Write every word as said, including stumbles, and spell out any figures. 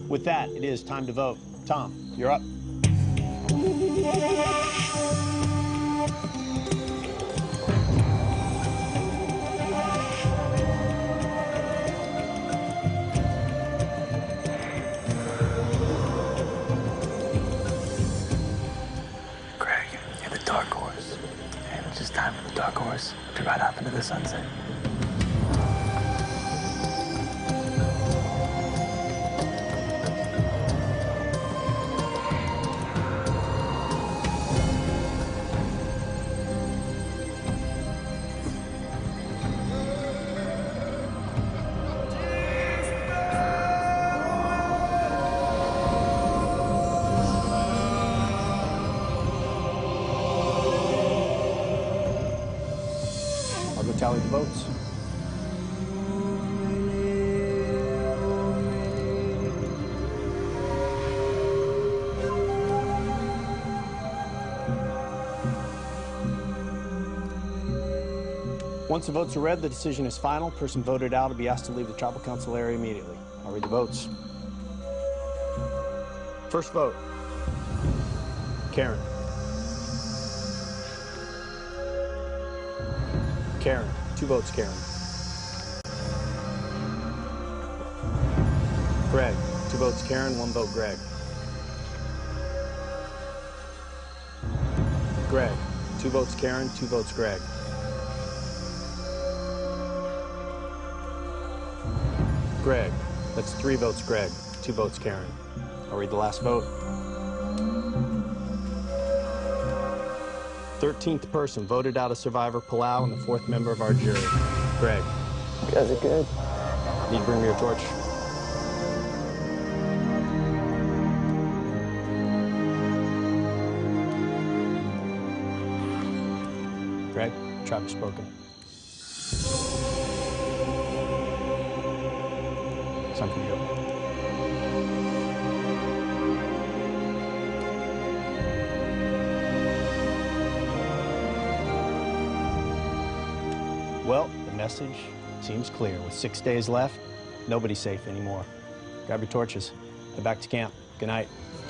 With that, it is time to vote. Tom, you're up. Greg, you're the dark horse. And it's just time for the dark horse to ride off into the sunset. I'll go tally the votes. Once the votes are read, the decision is final. Person voted out will be asked to leave the tribal council area immediately. I'll read the votes. First vote, Karen. Karen, two votes, Karen. Greg, two votes, Karen, one vote, Greg. Greg, two votes, Karen, two votes, Greg. Greg, that's three votes, Greg, two votes, Karen. I'll read the last vote. thirteenth person voted out of Survivor Palau and the fourth member of our jury. Greg. You guys are good. Need to bring me your torch. Greg, tribe has spoken. It's time for you to go. Well, the message seems clear. With six days left, nobody's safe anymore. Grab your torches. Head back to camp. Good night.